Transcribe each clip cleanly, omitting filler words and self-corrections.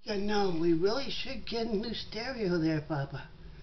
Yeah, no, we really should get a new stereo there, Papa.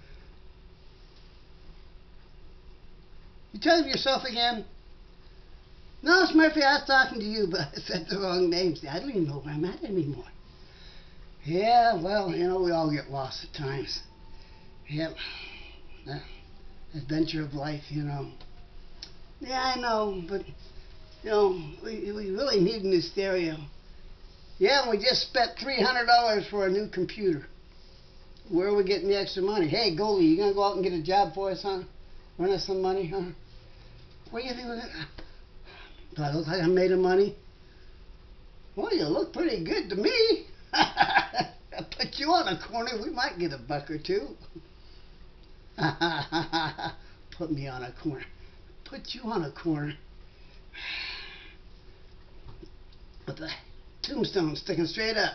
You telling yourself again? No, Smurfy, I was talking to you, but I said the wrong name. See, I don't even know where I'm at anymore. Yeah, well, you know, we all get lost at times. Yep. Adventure of life, you know. Yeah, I know, but, you know, we really need a new stereo. Yeah, we just spent $300 for a new computer. Where are we getting the extra money? Hey, Goldie, you gonna go out and get a job for us, huh? Run us some money, huh? What do you think of that? Do I look like I made of money? Well, you look pretty good to me. Put you on a corner, we might get a buck or two. Put me on a corner. Put you on a corner. With the tombstone sticking straight up.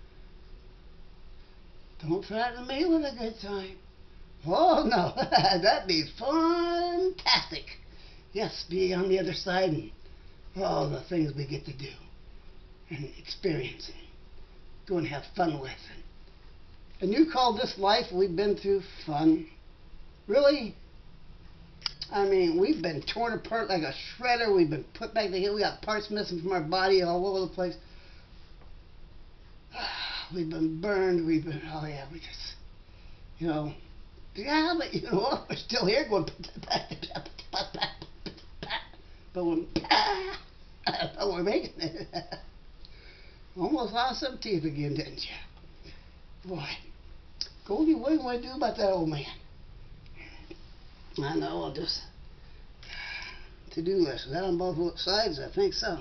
Don't threaten me with a good time. Oh, no. That'd be fantastic. Yes, be on the other side and all the things we get to do and experience and go and have fun with. And you call this life we've been through fun? Really? I mean, we've been torn apart like a shredder. We've been put back together. We got parts missing from our body all over the place. We've been burned. We've been, oh yeah, we just, you know, yeah, but you know what? We're still here going, but we're making it. Almost lost some teeth again, didn't you? Boy, Goldie, what do you want to do about that old man? I know, I'll just to-do list. Is that on both sides? I think so.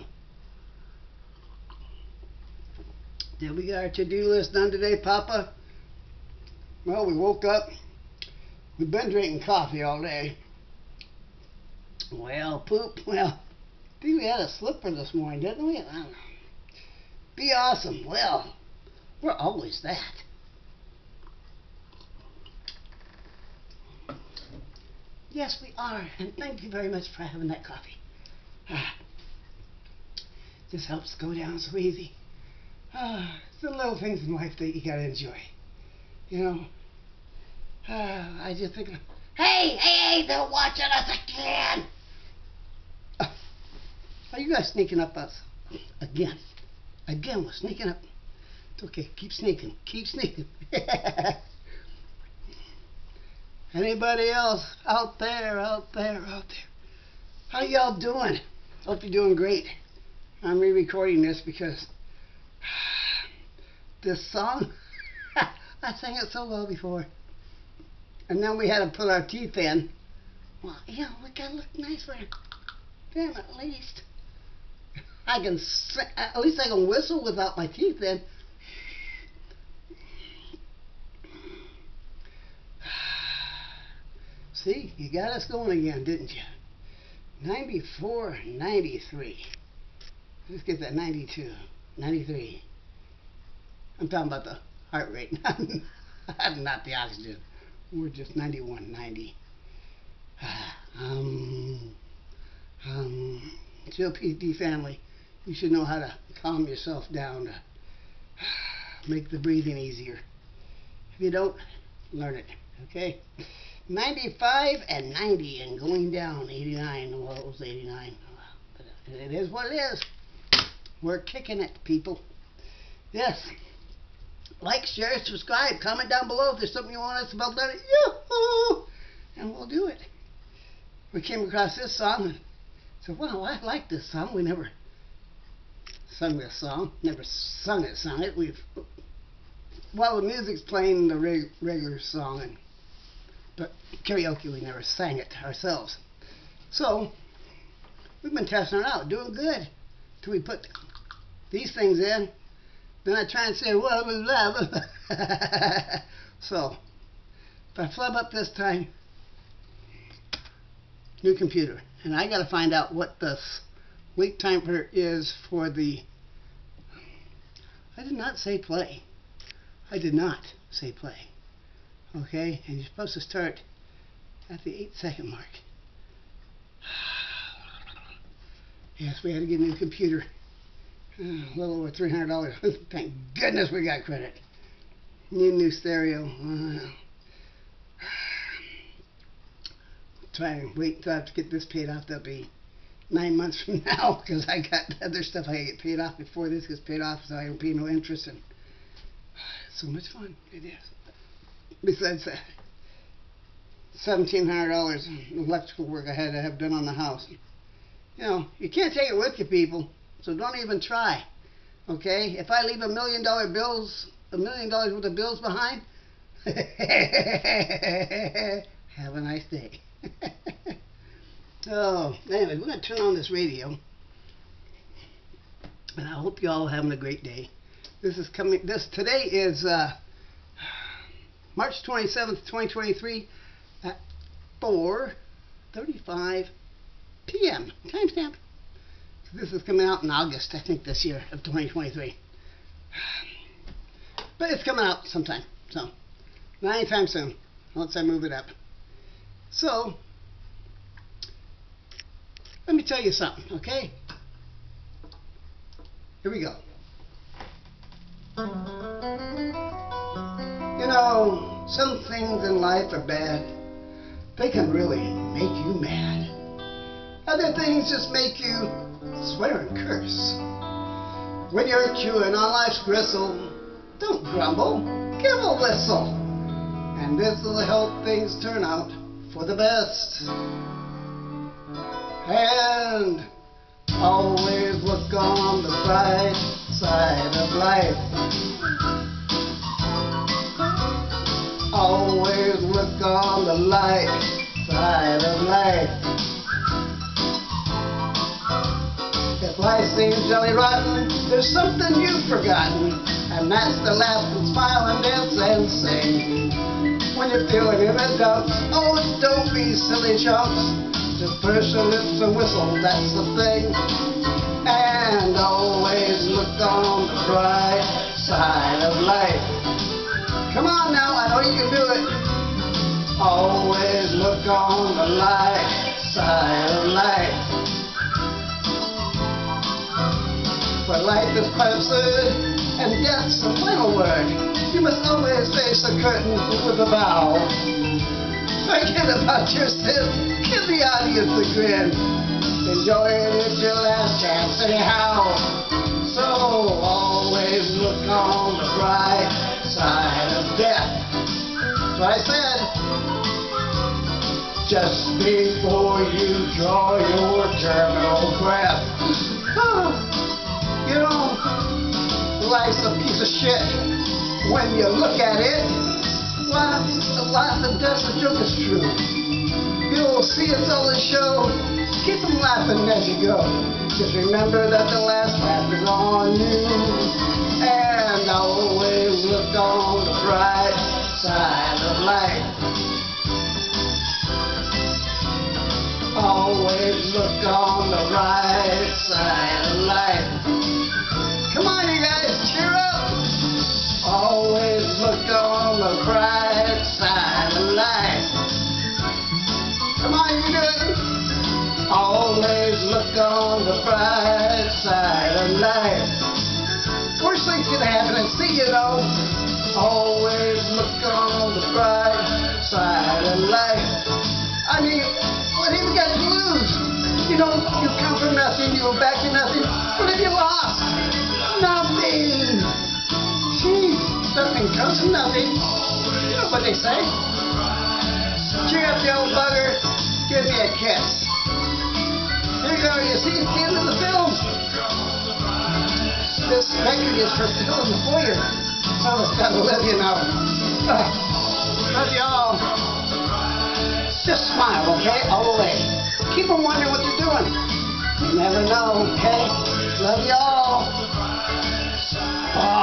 Did we get our to-do list done today, Papa? Well, we woke up. We've been drinking coffee all day. Well, poop. Well, I think we had a slipper this morning, didn't we? I don't know. Be awesome. Well, we're always that. Yes, we are. And thank you very much for having that coffee. This helps go down so easy. It's the little things in life that you gotta enjoy. You know? I just think, hey, they're watching us again! Are you guys sneaking up us? Again. Again, we're sneaking up. It's okay, keep sneaking. Keep sneaking. Anybody else out there? How y'all doing? Hope you're doing great. I'm re-recording this because this song, I sang it so well before. And then we had to put our teeth in. Well, you know, we gotta look nice for them at least. I can sing, at least I can whistle without my teeth in. See, you got us going again, didn't you? 94, 93. Let's get that 92, 93. I'm talking about the heart rate, not the oxygen. We're just 91, 90. COPD family, you should know how to calm yourself down to make the breathing easier. If you don't, learn it, okay? 95 and 90 and going down 89. Well, it was 89. But it is what it is. We're kicking it, people. Yes. Like, share, subscribe, comment down below if there's something you want us to build on it. Yoo-hoo! And we'll do it. We came across this song and said, wow, I like this song. We never sung this song. Never sung it. While the music's playing the regular song, but karaoke, we never sang it ourselves. So, we've been testing it out, doing good. Till we put these things in. Then I try and say, blah, blah, blah. So, if I flub up this time, new computer. And I got to find out what the wait timer is for the... I did not say play. I did not say play. Okay? And you're supposed to start at the 8-second mark. Yes, we had to get a new computer. A little over $300. Thank goodness we got credit. Need a new stereo. Try and wait until I have to get this paid off. That'll be 9 months from now, because I got other stuff I get paid off before this gets paid off, so I don't pay no interest. And it's so much fun. It is. Besides that, $1,700 in electrical work I had to have done on the house. You know, you can't take it with you, people, so don't even try. Okay? If I leave $1 million worth of bills behind, have a nice day. Oh, anyway, we're going to turn on this radio, and I hope you all are having a great day. Today is March 27th, 2023 at 4:35 p.m. Timestamp. This is coming out in August, I think, this year of 2023. But it's coming out sometime, so not anytime soon, unless I move it up. So, let me tell you something, okay? Here we go. You know, some things in life are bad. They can really make you mad. Other things just make you swear and curse. When you're chewing on life's gristle, don't grumble, give a whistle. And this will help things turn out for the best. And always look on the bright side of life. Always look on the light side of life. If life seems jelly rotten, there's something you've forgotten, and that's to laugh and smile and dance and sing. When you're feeling in the dumps, oh, don't be silly chumps. Just purse your lips and whistle, that's the thing. And always look on the bright side of life. Come on now, I know you can do it. Always look on the light side of life. But life is quite absurd, and death's the final word. You must always face the curtain with a bow. Forget about your sins, give the audience a grin. Enjoy it, it's your last chance anyhow. So always look on the bright side of death. That's what I said. Just before you draw your terminal breath. You know, life's a piece of shit. When you look at it, life and death's a joke, is true. You'll see it's all a show. Keep them laughing as you go. Just remember that the last laugh is on you. And always look on the bright side of life. Always look on the right side of life. Come on, you guys, cheer up. Always look on the bright side of life. Come on, you do it. Always look on the bright side of life. Worst things can happen and see, you know. Always look on the bright side of life. I mean, what have you got to lose? You know, you come from nothing, you go back to nothing. What have you lost? Nothing. Jeez, nothing comes from nothing. You know what they say. Cheer up, you old bugger. Give me a kiss. Here you go, you see the end of the film. This record is for Phil in the foyer. Some of us got to live, you know. Love y'all. Just smile, okay? All the way. Keep them wondering what you're doing. You never know, okay? Love y'all.